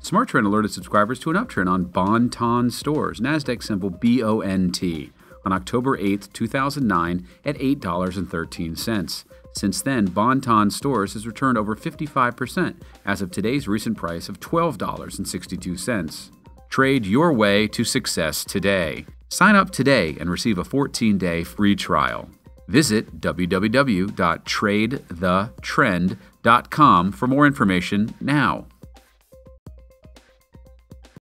SmartTrend alerted subscribers to an uptrend on BONT stores, NASDAQ symbol BONT, on October 8, 2009 at $8.13. Since then, BONT stores has returned over 55% as of today's recent price of $12.62. Trade your way to success today. Sign up today and receive a 14-day free trial. Visit www.TradetheTrend.com for more information now.